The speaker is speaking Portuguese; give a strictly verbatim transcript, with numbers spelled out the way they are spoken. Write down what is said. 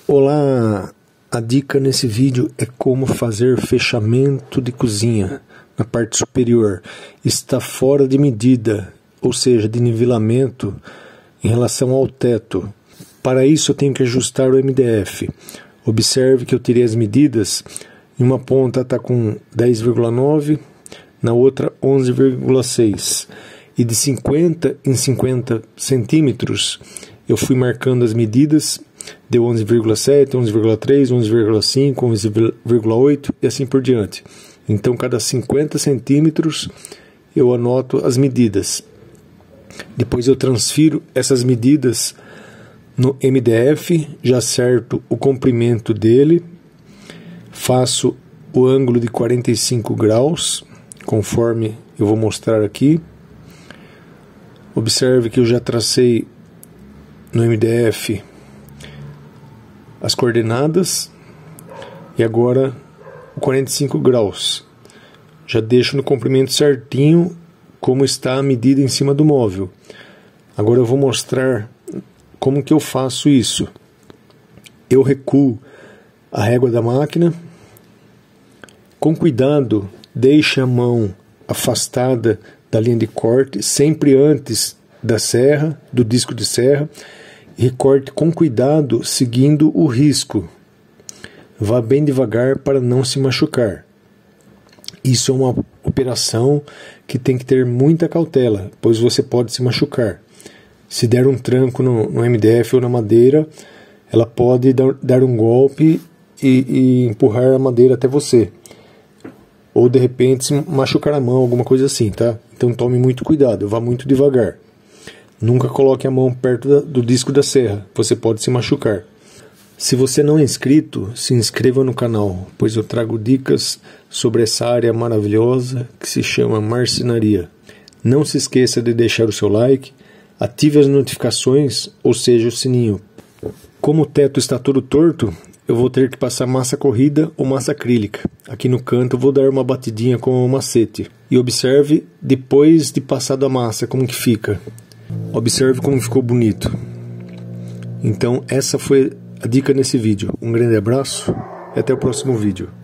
Olá, a dica nesse vídeo é como fazer fechamento de cozinha na parte superior. Está fora de medida, ou seja, de nivelamento em relação ao teto. Para isso eu tenho que ajustar o M D F. Observe que eu tirei as medidas, em uma ponta está com dez vírgula nove, na outra onze vírgula seis. E de cinquenta em cinquenta centímetros eu fui marcando as medidas. Deu onze vírgula sete, onze vírgula três, onze vírgula cinco, onze vírgula oito e assim por diante. Então, cada cinquenta centímetros eu anoto as medidas. Depois eu transfiro essas medidas no M D F, já acerto o comprimento dele, faço o ângulo de quarenta e cinco graus, conforme eu vou mostrar aqui. Observe que eu já tracei no M D F as coordenadas e agora o quarenta e cinco graus. Já deixo no comprimento certinho como está a medida em cima do móvel. Agora eu vou mostrar como que eu faço isso. Eu recuo a régua da máquina. Com cuidado, deixe a mão afastada da linha de corte, sempre antes da serra, do disco de serra. Recorte com cuidado, seguindo o risco. Vá bem devagar para não se machucar. Isso é uma operação que tem que ter muita cautela, pois você pode se machucar. Se der um tranco no, no M D F ou na madeira, ela pode dar, dar um golpe e, e empurrar a madeira até você. Ou de repente se machucar a mão, alguma coisa assim, tá? Então tome muito cuidado, vá muito devagar. Nunca coloque a mão perto da, do disco da serra, você pode se machucar. Se você não é inscrito, se inscreva no canal, pois eu trago dicas sobre essa área maravilhosa que se chama marcenaria. Não se esqueça de deixar o seu like, ative as notificações, ou seja, o sininho. Como o teto está todo torto, eu vou ter que passar massa corrida ou massa acrílica. Aqui no canto eu vou dar uma batidinha com o macete. E observe depois de passado a massa como que fica. Observe como ficou bonito. Então essa foi a dica nesse vídeo. Um grande abraço e até o próximo vídeo.